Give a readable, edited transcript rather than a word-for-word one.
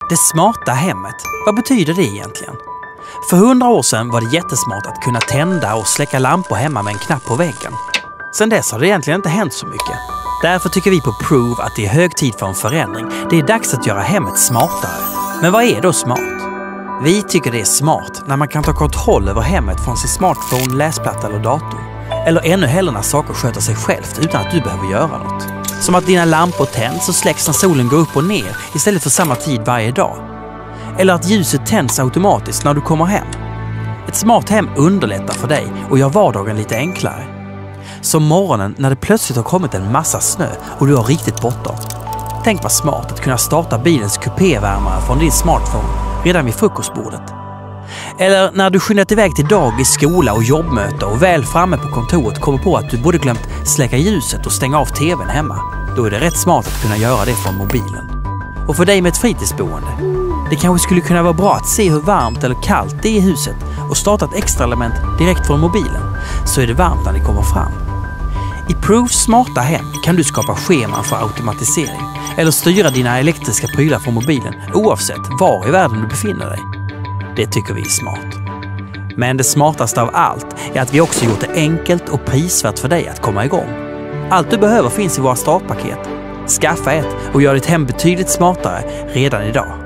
Det smarta hemmet, vad betyder det egentligen? För 100 år sedan var det jättesmart att kunna tända och släcka lampor hemma med en knapp på väggen. Sen dess har det egentligen inte hänt så mycket. Därför tycker vi på Prove att det är hög tid för en förändring. Det är dags att göra hemmet smartare. Men vad är då smart? Vi tycker det är smart när man kan ta kontroll över hemmet från sin smartphone, läsplatta eller dator. Eller ännu hellre när saker sköter sig självt utan att du behöver göra något. Som att dina lampor tänds och släcks när solen går upp och ner istället för samma tid varje dag. Eller att ljuset tänds automatiskt när du kommer hem. Ett smart hem underlättar för dig och gör vardagen lite enklare. Som morgonen när det plötsligt har kommit en massa snö och du har riktigt bråttom. Tänk vad smart att kunna starta bilens kupévärmare från din smartphone redan vid frukostbordet. Eller när du skyndat iväg till dagis, skola och jobbmöte och väl framme på kontoret kommer på att du både glömt släcka ljuset och stänga av tvn hemma. Då är det rätt smart att kunna göra det från mobilen. Och för dig med ett fritidsboende, det kanske skulle kunna vara bra att se hur varmt eller kallt det är i huset och starta ett extra element direkt från mobilen, så är det varmt när det kommer fram. I Proves smarta hem kan du skapa scheman för automatisering eller styra dina elektriska prylar från mobilen oavsett var i världen du befinner dig. Det tycker vi är smart. Men det smartaste av allt är att vi också gjort det enkelt och prisvärt för dig att komma igång. Allt du behöver finns i våra startpaket. Skaffa ett och gör ditt hem betydligt smartare redan idag.